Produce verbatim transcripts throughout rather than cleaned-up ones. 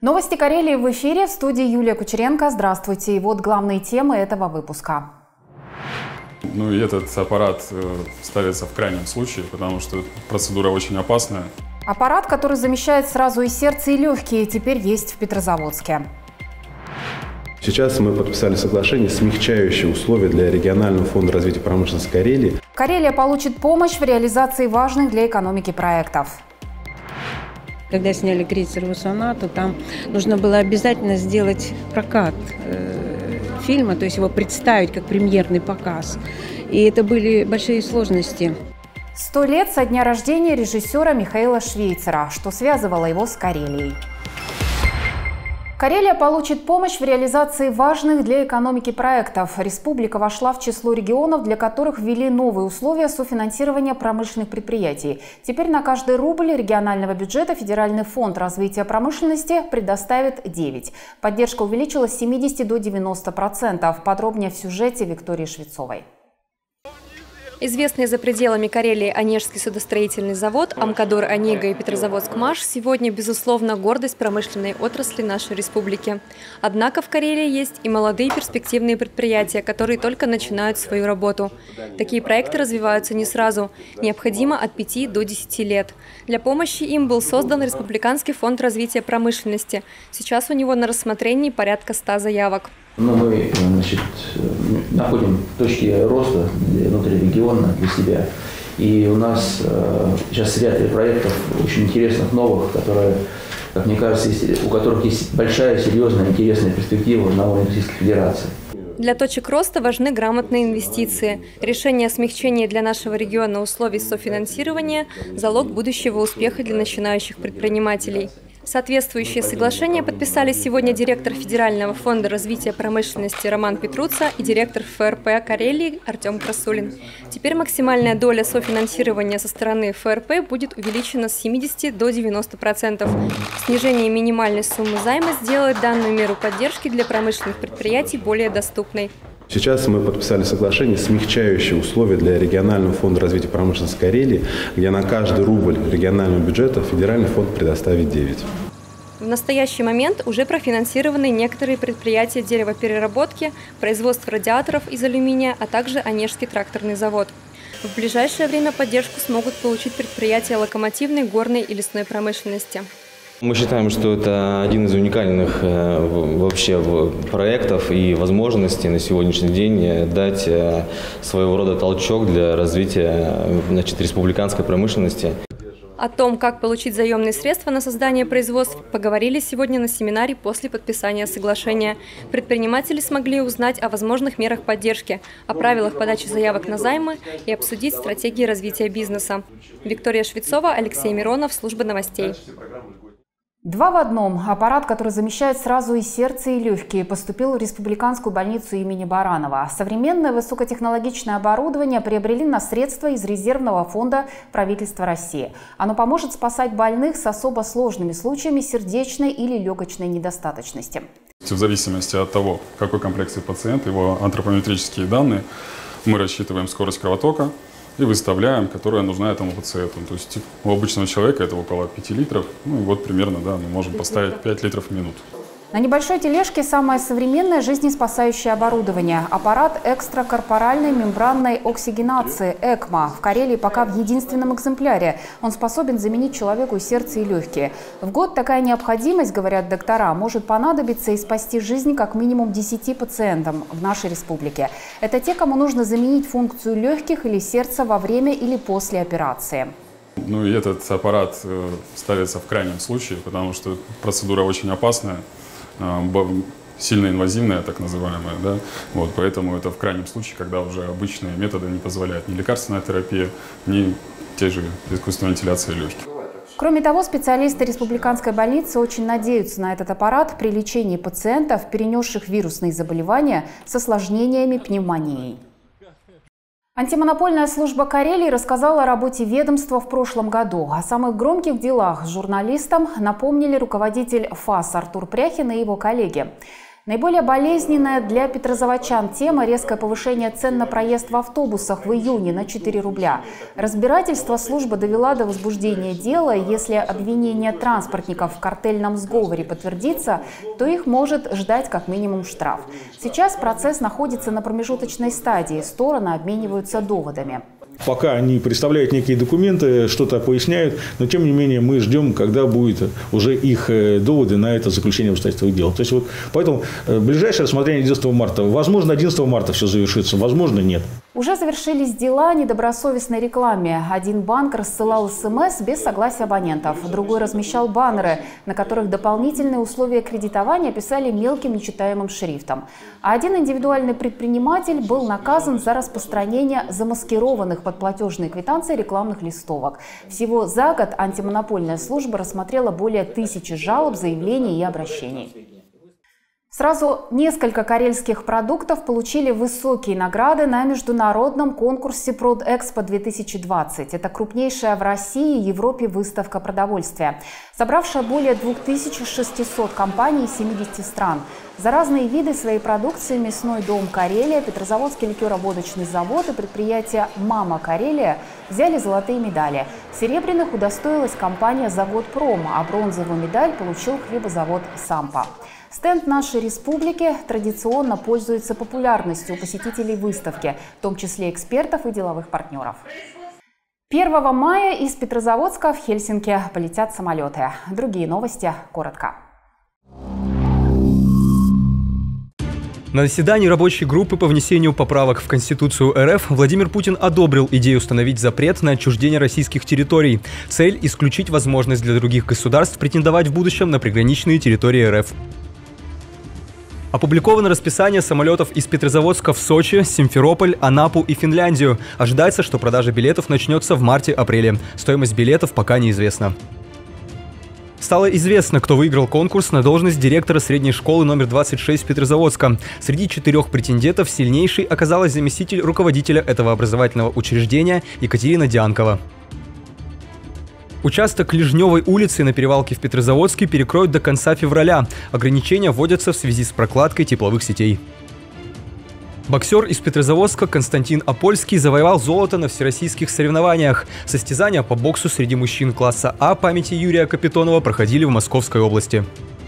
Новости Карелии в эфире, в студии Юлия Кучеренко. Здравствуйте. И вот главные темы этого выпуска. Ну и этот аппарат ставится в крайнем случае, потому что процедура очень опасная. Аппарат, который замещает сразу и сердце, и легкие, теперь есть в Петрозаводске. Сейчас мы подписали соглашение, смягчающее условия для регионального фонда развития промышленности Карелии. Карелия получит помощь в реализации важных для экономики проектов. Когда сняли крейсер «Сонату», там нужно было обязательно сделать прокат э, фильма, то есть его представить как премьерный показ. И это были большие сложности. Сто лет со дня рождения режиссера Михаила Швейцера, что связывало его с Карелией. Карелия получит помощь в реализации важных для экономики проектов. Республика вошла в число регионов, для которых ввели новые условия софинансирования промышленных предприятий. Теперь на каждый рубль регионального бюджета Федеральный фонд развития промышленности предоставит девять. Поддержка увеличилась с семидесяти до девяноста процентов. Подробнее в сюжете Виктории Швецовой. Известные за пределами Карелии Онежский судостроительный завод, Амкадор Онега и Петрозаводскмаш сегодня, безусловно, гордость промышленной отрасли нашей республики. Однако в Карелии есть и молодые перспективные предприятия, которые только начинают свою работу. Такие проекты развиваются не сразу. Необходимо от пяти до десяти лет. Для помощи им был создан Республиканский фонд развития промышленности. Сейчас у него на рассмотрении порядка ста заявок. Но мы, значит, находим точки роста внутри региона для себя. И у нас э, сейчас ряд проектов очень интересных, новых, которые, как мне кажется, есть, у которых есть большая, серьезная, интересная перспектива на уровне Российской Федерации. Для точек роста важны грамотные инвестиции. Решение о смягчении для нашего региона условий софинансирования – залог будущего успеха для начинающих предпринимателей. Соответствующие соглашения подписали сегодня директор Федерального фонда развития промышленности Роман Петруца и директор эф эр пэ Карелии Артем Красулин. Теперь максимальная доля софинансирования со стороны эф эр пэ будет увеличена с семидесяти до девяноста процентов. Снижение минимальной суммы займа сделает данную меру поддержки для промышленных предприятий более доступной. Сейчас мы подписали соглашение, смягчающее условия для регионального фонда развития промышленности Карелии, где на каждый рубль регионального бюджета Федеральный фонд предоставит девять. В настоящий момент уже профинансированы некоторые предприятия деревопереработки, производство радиаторов из алюминия, а также Онежский тракторный завод. В ближайшее время поддержку смогут получить предприятия локомотивной, горной и лесной промышленности. Мы считаем, что это один из уникальных вообще проектов и возможностей на сегодняшний день дать своего рода толчок для развития, значит, республиканской промышленности. О том, как получить заемные средства на создание производств, поговорили сегодня на семинаре после подписания соглашения. Предприниматели смогли узнать о возможных мерах поддержки, о правилах подачи заявок на займы и обсудить стратегии развития бизнеса. Виктория Швецова, Алексей Миронов, служба новостей. Два в одном. Аппарат, который замещает сразу и сердце, и легкие, поступил в республиканскую больницу имени Баранова. Современное высокотехнологичное оборудование приобрели на средства из резервного фонда правительства России. Оно поможет спасать больных с особо сложными случаями сердечной или легочной недостаточности. В зависимости от того, в какой комплекции пациент, его антропометрические данные, мы рассчитываем скорость кровотока и выставляем, которая нужна этому пациенту. То есть у обычного человека это около пяти литров. Ну и вот примерно, да, мы можем поставить пять литров в минуту. На небольшой тележке самое современное жизнеспасающее оборудование – аппарат экстракорпоральной мембранной оксигенации ЭКМО. В Карелии пока в единственном экземпляре. Он способен заменить человеку сердце и легкие. В год такая необходимость, говорят доктора, может понадобиться и спасти жизнь как минимум десяти пациентам в нашей республике. Это те, кому нужно заменить функцию легких или сердца во время или после операции. Ну и этот аппарат ставится в крайнем случае, потому что процедура очень опасная. Сильно инвазивная, так называемая, да? Вот, поэтому это в крайнем случае, когда уже обычные методы не позволяют ни лекарственная терапия, ни те же искусственная вентиляция легких. Кроме того, специалисты республиканской больницы очень надеются на этот аппарат при лечении пациентов, перенесших вирусные заболевания с осложнениями пневмонии. Антимонопольная служба Карелии рассказала о работе ведомства в прошлом году. О самых громких делах журналистам напомнили руководитель ФАС Артур Пряхин и его коллеги. Наиболее болезненная для петрозаводчан тема – резкое повышение цен на проезд в автобусах в июне на четыре рубля. Разбирательство служба довела до возбуждения дела. Если обвинение транспортников в картельном сговоре подтвердится, то их может ждать как минимум штраф. Сейчас процесс находится на промежуточной стадии. Стороны обмениваются доводами. Пока они представляют некие документы, что-то поясняют, но тем не менее мы ждем, когда будут уже их доводы на это заключение обстоятельств дела. То есть вот, поэтому ближайшее рассмотрение одиннадцатого марта. Возможно, одиннадцатого марта все завершится, возможно, нет. Уже завершились дела о недобросовестной рекламе. Один банк рассылал СМС без согласия абонентов, другой размещал баннеры, на которых дополнительные условия кредитования писали мелким нечитаемым шрифтом. А один индивидуальный предприниматель был наказан за распространение замаскированных под платежные квитанции рекламных листовок. Всего за год антимонопольная служба рассмотрела более тысячи жалоб, заявлений и обращений. Сразу несколько карельских продуктов получили высокие награды на международном конкурсе «Продэкспо две тысячи двадцать». Это крупнейшая в России и Европе выставка продовольствия, собравшая более двух тысяч шестисот компаний из семидесяти стран. За разные виды своей продукции мясной дом «Карелия», Петрозаводский ликероводочный завод и предприятие «Мама Карелия» взяли золотые медали. Серебряных удостоилась компания «Заводпром», а бронзовую медаль получил хлебозавод «Сампа». Стенд нашей республики традиционно пользуется популярностью у посетителей выставки, в том числе экспертов и деловых партнеров. первого мая из Петрозаводска в Хельсинки полетят самолеты. Другие новости коротко. На заседании рабочей группы по внесению поправок в Конституцию РФ Владимир Путин одобрил идею установить запрет на отчуждение российских территорий. Цель – исключить возможность для других государств претендовать в будущем на приграничные территории РФ. Опубликовано расписание самолетов из Петрозаводска в Сочи, Симферополь, Анапу и Финляндию. Ожидается, что продажа билетов начнется в марте-апреле. Стоимость билетов пока неизвестна. Стало известно, кто выиграл конкурс на должность директора средней школы номер двадцать шесть Петрозаводска. Среди четырех претендентов сильнейшей оказалась заместитель руководителя этого образовательного учреждения Екатерина Дианкова. Участок Лежневой улицы на перевалке в Петрозаводске перекроют до конца февраля. Ограничения вводятся в связи с прокладкой тепловых сетей. Боксер из Петрозаводска Константин Апольский завоевал золото на всероссийских соревнованиях. Состязания по боксу среди мужчин класса А памяти Юрия Капитонова проходили в Московской области.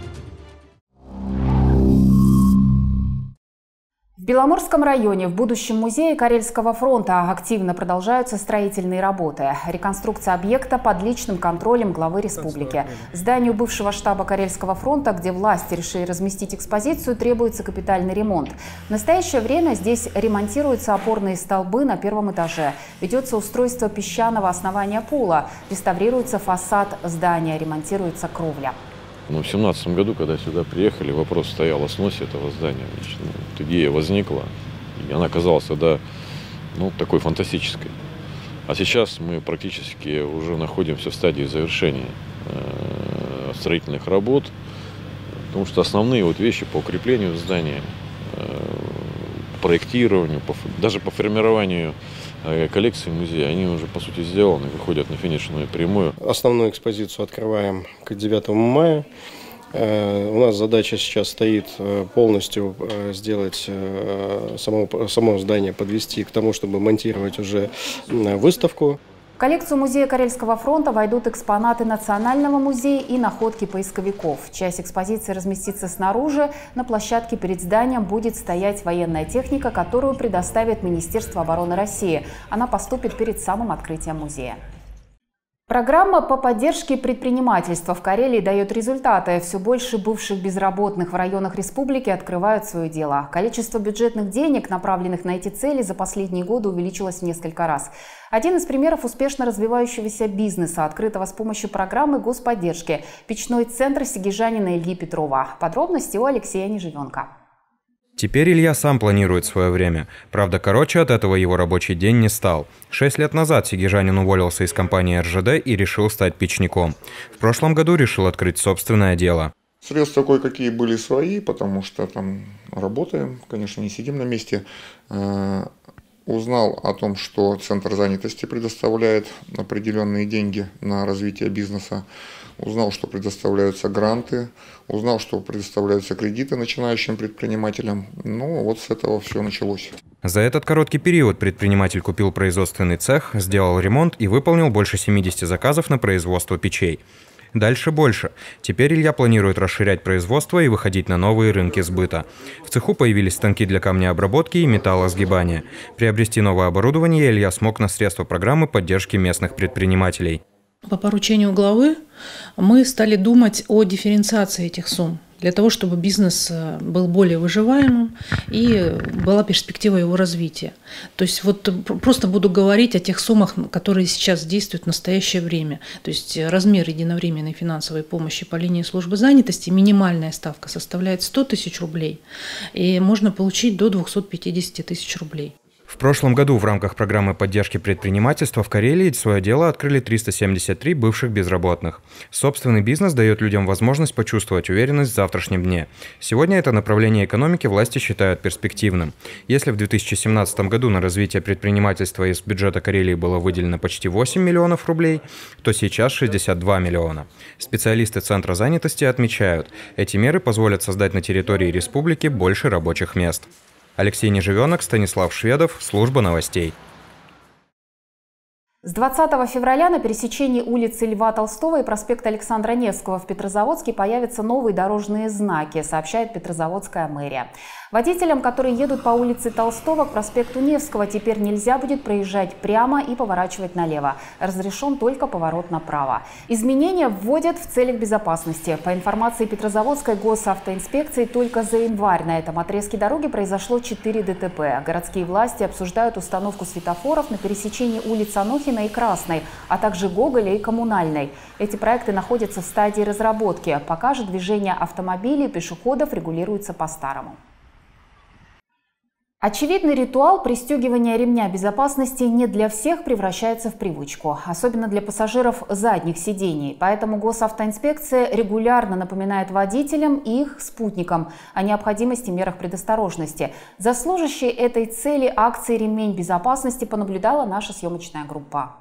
В Беломорском районе в будущем музее Карельского фронта активно продолжаются строительные работы. Реконструкция объекта под личным контролем главы республики. Зданию бывшего штаба Карельского фронта, где власти решили разместить экспозицию, требуется капитальный ремонт. В настоящее время здесь ремонтируются опорные столбы на первом этаже. Ведется устройство песчаного основания пола. Реставрируется фасад здания, ремонтируется кровля. Но в две тысячи семнадцатом году, когда сюда приехали, вопрос стоял о сносе этого здания. Значит, ну, вот идея возникла, и она оказалась тогда ну, такой фантастической. А сейчас мы практически уже находимся в стадии завершения э, строительных работ, потому что основные вот вещи по укреплению здания, э, проектированию, по, даже по формированию коллекции музея, они уже по сути сделаны, выходят на финишную прямую. Основную экспозицию открываем к девятому мая. У нас задача сейчас стоит полностью сделать само, само здание, подвести к тому, чтобы монтировать уже выставку. В коллекцию музея Карельского фронта войдут экспонаты Национального музея и находки поисковиков. Часть экспозиции разместится снаружи. На площадке перед зданием будет стоять военная техника, которую предоставит Министерство обороны России. Она поступит перед самым открытием музея. Программа по поддержке предпринимательства в Карелии дает результаты. Все больше бывших безработных в районах республики открывают свое дело. Количество бюджетных денег, направленных на эти цели, за последние годы увеличилось в несколько раз. Один из примеров успешно развивающегося бизнеса, открытого с помощью программы господдержки – печной центр сигижанина Ильи Петрова. Подробности у Алексея Неживенко. Теперь Илья сам планирует свое время. Правда, короче от этого его рабочий день не стал. Шесть лет назад сигижанин уволился из компании эр жэ дэ и решил стать печником. В прошлом году решил открыть собственное дело. Средства кое-какие были свои, потому что там работаем, конечно, не сидим на месте. узнал о том, что Центр занятости предоставляет определенные деньги на развитие бизнеса, узнал, что предоставляются гранты, узнал, что предоставляются кредиты начинающим предпринимателям. Ну, вот с этого все началось. За этот короткий период предприниматель купил производственный цех, сделал ремонт и выполнил больше семидесяти заказов на производство печей. Дальше больше. Теперь Илья планирует расширять производство и выходить на новые рынки сбыта. В цеху появились станки для камнеобработки и металлосгибания. Приобрести новое оборудование Илья смог на средства программы поддержки местных предпринимателей. По поручению главы мы стали думать о дифференциации этих сумм, для того, чтобы бизнес был более выживаемым и была перспектива его развития. То есть вот просто буду говорить о тех суммах, которые сейчас действуют в настоящее время. То есть размер единовременной финансовой помощи по линии службы занятости, минимальная ставка составляет сто тысяч рублей, и можно получить до двухсот пятидесяти тысяч рублей. В прошлом году в рамках программы поддержки предпринимательства в Карелии свое дело открыли триста семьдесят три бывших безработных. Собственный бизнес дает людям возможность почувствовать уверенность в завтрашнем дне. Сегодня это направление экономики власти считают перспективным. Если в две тысячи семнадцатом году на развитие предпринимательства из бюджета Карелии было выделено почти восемь миллионов рублей, то сейчас шестьдесят два миллиона. Специалисты Центра занятости отмечают, эти меры позволят создать на территории республики больше рабочих мест. Алексей Неживенок, Станислав Шведов, служба новостей. С двадцатого февраля на пересечении улицы Льва Толстого и проспекта Александра Невского в Петрозаводске появятся новые дорожные знаки, сообщает Петрозаводская мэрия. Водителям, которые едут по улице Толстого к проспекту Невского, теперь нельзя будет проезжать прямо и поворачивать налево. Разрешен только поворот направо. Изменения вводят в целях безопасности. По информации Петрозаводской госавтоинспекции, только за январь на этом отрезке дороги произошло четыре ДТП. Городские власти обсуждают установку светофоров на пересечении улиц Анохина и Красной, а также Гоголя и Коммунальной. Эти проекты находятся в стадии разработки. Пока же движение автомобилей и пешеходов регулируется по-старому. Очевидный ритуал пристегивания ремня безопасности не для всех превращается в привычку, особенно для пассажиров задних сидений. Поэтому госавтоинспекция регулярно напоминает водителям и их спутникам о необходимости мерах предосторожности. За служащей этой цели акции «Ремень безопасности» понаблюдала наша съемочная группа.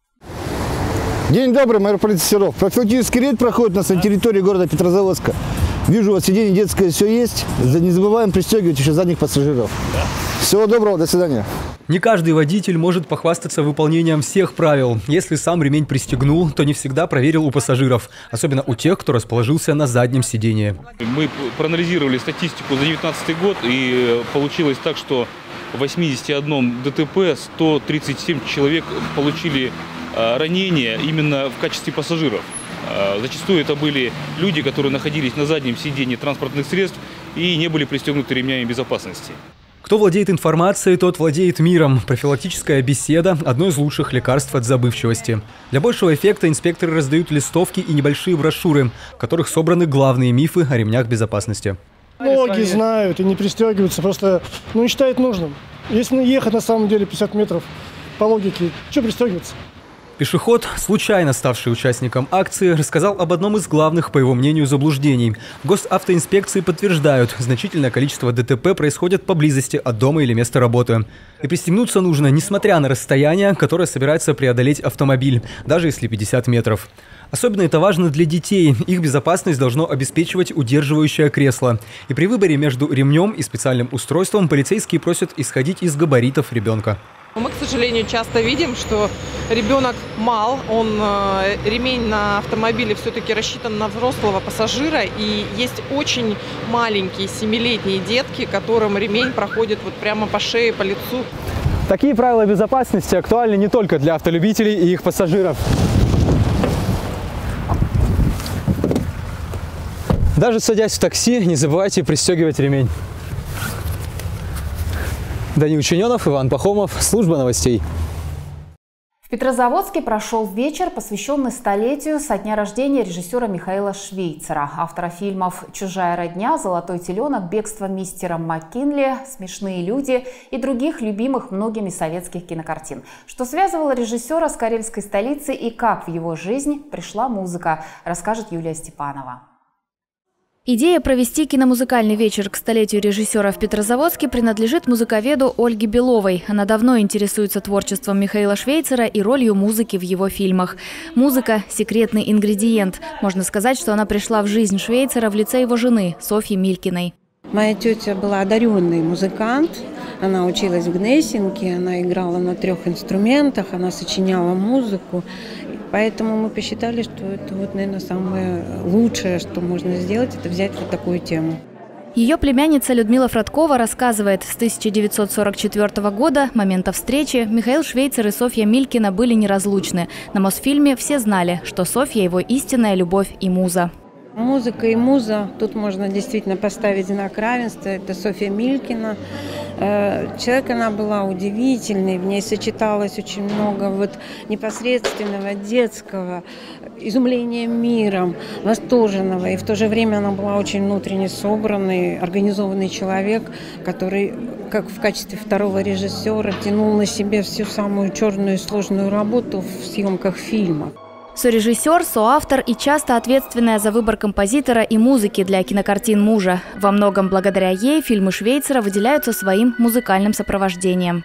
День добрый, майор полиции Серов. Профилактический рейд проходит у нас на территории города Петрозаводска. Вижу, вот сиденье детское все есть. Не забываем пристегивать еще задних пассажиров. Да. Всего доброго, до свидания. Не каждый водитель может похвастаться выполнением всех правил. Если сам ремень пристегнул, то не всегда проверил у пассажиров. Особенно у тех, кто расположился на заднем сиденье. Мы проанализировали статистику за две тысячи девятнадцатый год, и получилось так, что в восьмидесяти одном ДТП сто тридцать семь человек получили ранения именно в качестве пассажиров. Зачастую это были люди, которые находились на заднем сидении транспортных средств и не были пристегнуты ремнями безопасности. Кто владеет информацией, тот владеет миром. Профилактическая беседа – одно из лучших лекарств от забывчивости. Для большего эффекта инспекторы раздают листовки и небольшие брошюры, в которых собраны главные мифы о ремнях безопасности. Многие знают и не пристегиваются, просто ну, не считают нужным. Если ехать на самом деле пятьдесят метров, по логике, что пристегиваться? Пешеход, случайно ставший участником акции, рассказал об одном из главных, по его мнению, заблуждений. Госавтоинспекции подтверждают, значительное количество ДТП происходит поблизости от дома или места работы. И пристегнуться нужно, несмотря на расстояние, которое собирается преодолеть автомобиль, даже если пятьдесят метров. Особенно это важно для детей. Их безопасность должно обеспечивать удерживающее кресло. И при выборе между ремнем и специальным устройством полицейские просят исходить из габаритов ребенка. Мы, к сожалению, часто видим, что ребенок мал, он, ремень на автомобиле все-таки рассчитан на взрослого пассажира, и есть очень маленькие семилетние детки, которым ремень проходит вот прямо по шее, по лицу. Такие правила безопасности актуальны не только для автолюбителей и их пассажиров. Даже садясь в такси, не забывайте пристегивать ремень. Даниил Чиненов, Иван Пахомов, служба новостей. В Петрозаводске прошел вечер, посвященный столетию со дня рождения режиссера Михаила Швейцера, автора фильмов «Чужая родня», «Золотой теленок», «Бегство мистера МакКинли», «Смешные люди» и других любимых многими советских кинокартин. Что связывало режиссера с карельской столицей и как в его жизнь пришла музыка, расскажет Юлия Степанова. Идея провести киномузыкальный вечер к столетию режиссера в Петрозаводске принадлежит музыковеду Ольге Беловой. Она давно интересуется творчеством Михаила Швейцера и ролью музыки в его фильмах. Музыка – секретный ингредиент. Можно сказать, что она пришла в жизнь Швейцера в лице его жены Софьи Милькиной. Моя тетя была одаренный музыкант. Она училась в Гнесинке, она играла на трех инструментах, она сочиняла музыку. Поэтому мы посчитали, что это, вот, наверное, самое лучшее, что можно сделать, это взять вот такую тему. Ее племянница Людмила Фродкова рассказывает, с тысяча девятьсот сорок четвёртого года, момента встречи, Михаил Швейцер и Софья Милькина были неразлучны. На Мосфильме все знали, что Софья – его истинная любовь и муза. Музыка и муза, тут можно действительно поставить знак равенства. Это Софья Милькина. Человек, она была удивительной, в ней сочеталось очень много вот непосредственного детского, изумления миром, восторженного. И в то же время она была очень внутренне собранный, организованный человек, который, как в качестве второго режиссера, тянул на себе всю самую черную и сложную работу в съемках фильма. Сорежиссер, соавтор и часто ответственная за выбор композитора и музыки для кинокартин мужа. Во многом благодаря ей фильмы Швейцера выделяются своим музыкальным сопровождением.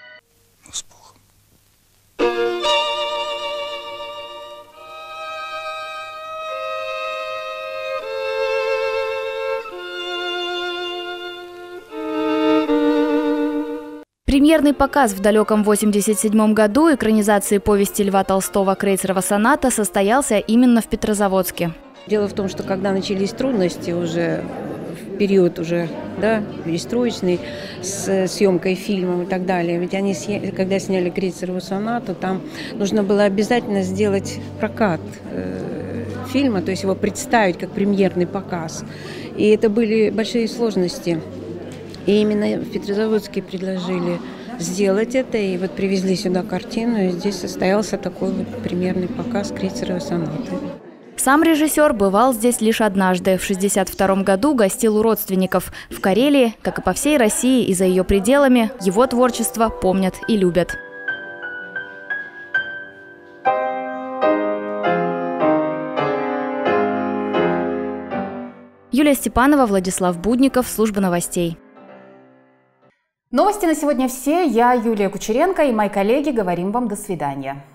Премьерный показ в далеком восемьдесят седьмом году экранизации повести Льва Толстого «Крейцерова соната» состоялся именно в Петрозаводске. Дело в том, что когда начались трудности уже в период уже, да, перестроечный, с съемкой фильмов и так далее, ведь они, когда сняли «Крейцерову сонату», там нужно было обязательно сделать прокат э, фильма, то есть его представить как премьерный показ. И это были большие сложности. И именно в Петрозаводске предложили сделать это, и вот привезли сюда картину, и здесь состоялся такой вот премьерный показ «Крейцеровой сонаты». Сам режиссер бывал здесь лишь однажды. В шестьдесят втором году гостил у родственников. В Карелии, как и по всей России и за ее пределами, его творчество помнят и любят. Юлия Степанова, Владислав Будников, служба новостей. Новости на сегодня все. Я, Юлия Кучеренко, и мои коллеги говорим вам до свидания.